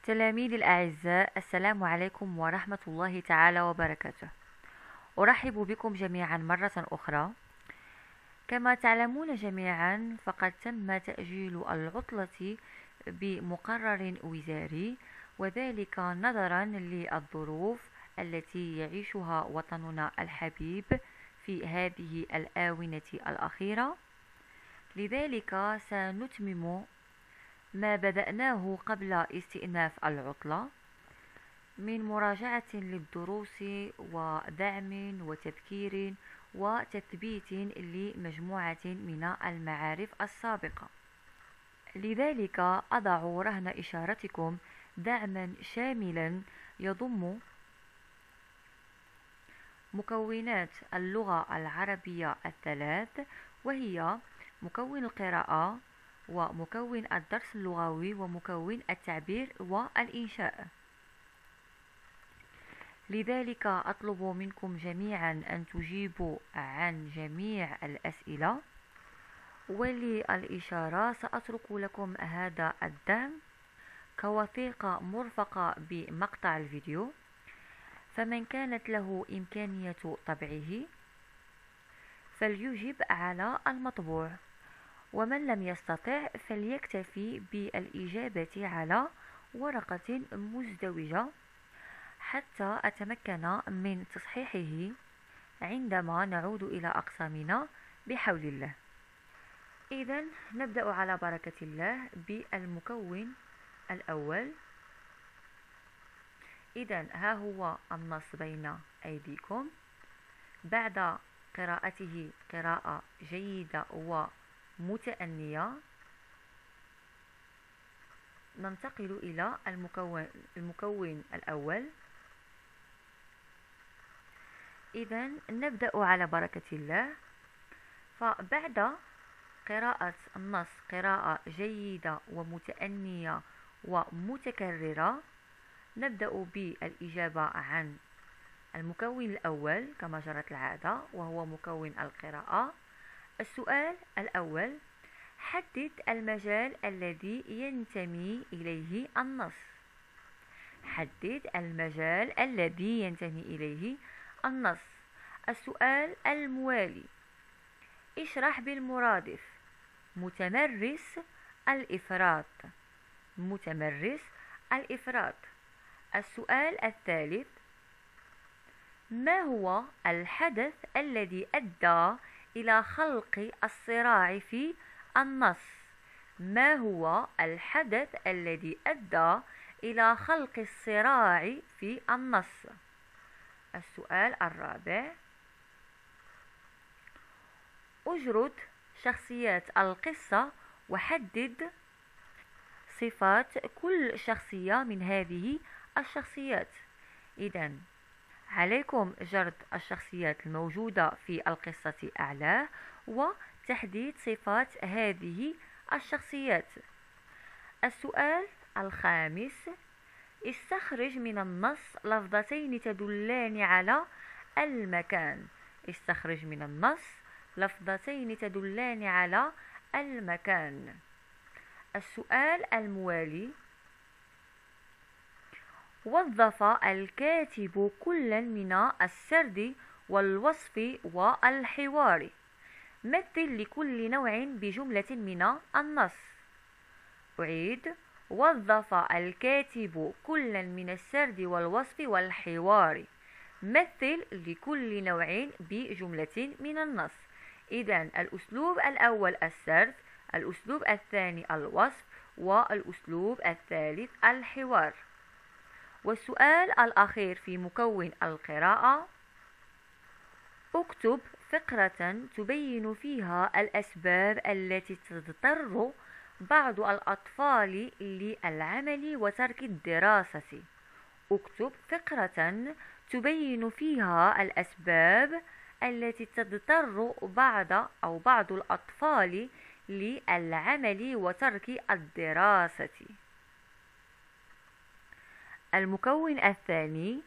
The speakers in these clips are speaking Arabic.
تلاميذي الأعزاء، السلام عليكم ورحمة الله تعالى وبركاته. أرحب بكم جميعا مرة أخرى. كما تعلمون جميعا فقد تم تأجيل العطلة بمقرر وزاري، وذلك نظرا للظروف التي يعيشها وطننا الحبيب في هذه الآونة الأخيرة. لذلك سنتمم ما بدأناه قبل استئناف العطلة من مراجعة للدروس ودعم وتذكير وتثبيت لمجموعة من المعارف السابقة. لذلك أضع رهن إشارتكم دعما شاملا يضم مكونات اللغة العربية الثلاث، وهي مكون القراءة ومكون الدرس اللغوي ومكون التعبير والإنشاء. لذلك أطلب منكم جميعا أن تجيبوا عن جميع الأسئلة، وللإشارة سأترك لكم هذا الدعم كوثيقة مرفقة بمقطع الفيديو، فمن كانت له إمكانية طبعه فليجب على المطبوع، ومن لم يستطع فليكتفي بالإجابة على ورقة مزدوجة حتى أتمكن من تصحيحه عندما نعود إلى أقسامنا بحول الله. إذن نبدأ على بركة الله بالمكون الأول. إذن ها هو النص بين أيديكم. بعد قراءته قراءة جيدة ومتأنية ننتقل إلى المكون الأول. إذن نبدأ على بركة الله. فبعد قراءة النص قراءة جيدة ومتأنية ومتكررة نبدأ بالإجابة عن المكون الأول كما جرت العادة، وهو مكون القراءة. السؤال الأول: حدد المجال الذي ينتمي إليه النص. حدد المجال الذي ينتمي إليه النص. السؤال الموالي: اشرح بالمرادف متمرس الإفراط. متمرس الإفراط. السؤال الثالث: ما هو الحدث الذي أدى إلى خلق الصراع في النص؟ ما هو الحدث الذي أدى إلى خلق الصراع في النص؟ السؤال الرابع: أجرد شخصيات القصة وحدد صفات كل شخصية من هذه الشخصيات. إذن عليكم جرد الشخصيات الموجودة في القصة أعلاه وتحديد صفات هذه الشخصيات. السؤال الخامس: استخرج من النص لفظتين تدلان على المكان. استخرج من النص لفظتين تدلان على المكان. السؤال الموالي: وظف الكاتب كلا من السرد والوصف والحوار. مثل لكل نوع بجملة من النص. أعيد: وظف الكاتب كلا من السرد والوصف والحوار. مثل لكل نوع بجملة من النص. إذن الأسلوب الأول السرد، الأسلوب الثاني الوصف، والأسلوب الثالث الحوار. والسؤال الأخير في مكون القراءة: اكتب فقرة تبين فيها الأسباب التي تضطر بعض الأطفال للعمل وترك الدراسة. اكتب فقرة تبين فيها الأسباب التي تضطر بعض الأطفال للعمل وترك الدراسة. المكون الثاني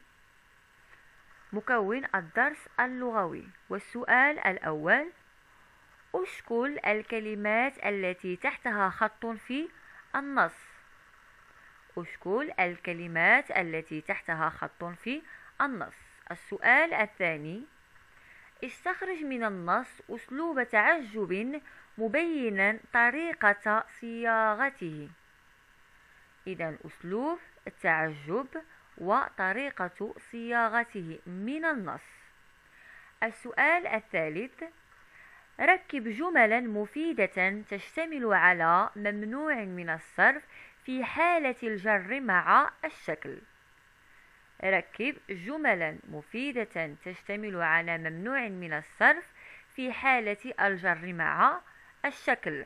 مكون الدرس اللغوي. والسؤال الأول: أشكل الكلمات التي تحتها خط في النص. أشكل الكلمات التي تحتها خط في النص. السؤال الثاني: استخرج من النص أسلوب تعجب مبينا طريقة صياغته. إذا أسلوب التعجب وطريقة صياغته من النص. السؤال الثالث: ركب جملا مفيدة تشتمل على ممنوع من الصرف في حالة الجر مع الشكل. ركب جملا مفيدة تشتمل على ممنوع من الصرف في حالة الجر مع الشكل.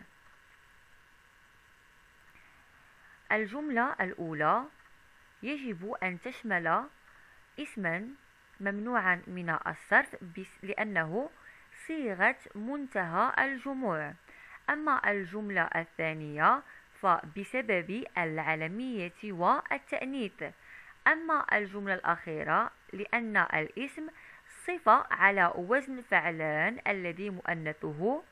الجملة الأولى يجب أن تشمل اسما ممنوعا من الصرف لأنه صيغة منتهى الجموع. أما الجملة الثانية فبسبب العلمية والتأنيث. أما الجملة الأخيرة لأن الاسم صفة على وزن فعلان الذي مؤنثه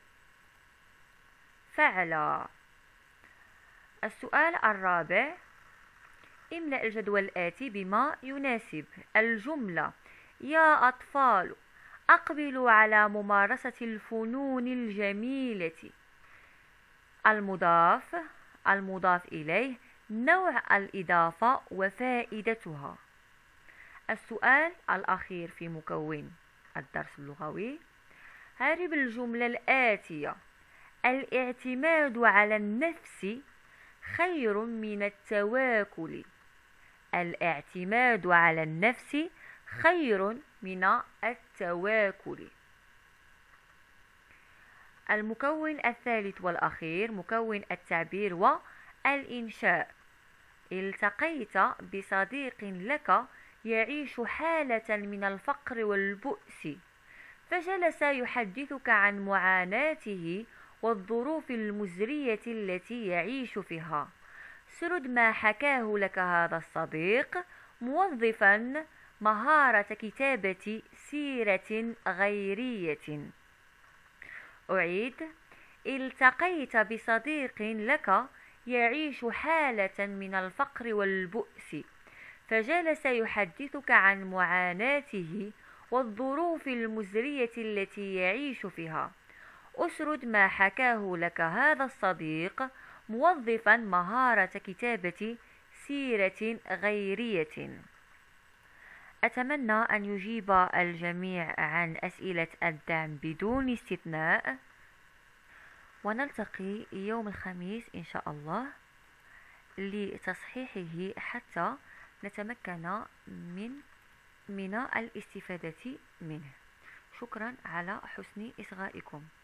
فعلا. السؤال الرابع: املأ الجدول الآتي بما يناسب الجملة: يا أطفال أقبلوا على ممارسة الفنون الجميلة. المضاف، المضاف إليه، نوع الإضافة وفائدتها. السؤال الأخير في مكون الدرس اللغوي: هرب الجملة الآتية: الاعتماد على النفس خير من التواكل. الاعتماد على النفس خير من التواكل. المكون الثالث والأخير مكون التعبير والإنشاء. التقيت بصديق لك يعيش حالة من الفقر والبؤس، فجلس يحدثك عن معاناته والظروف المزرية التي يعيش فيها. سرد ما حكاه لك هذا الصديق موظفا مهارة كتابة سيرة غيرية. أعيد: التقيت بصديق لك يعيش حالة من الفقر والبؤس، فجلس يحدثك عن معاناته والظروف المزرية التي يعيش فيها. أسرد ما حكاه لك هذا الصديق موظفا مهارة كتابة سيرة غيرية. أتمنى أن يجيب الجميع عن أسئلة الدعم بدون استثناء، ونلتقي يوم الخميس إن شاء الله لتصحيحه حتى نتمكن من الاستفادة منه. شكرا على حسن إصغائكم.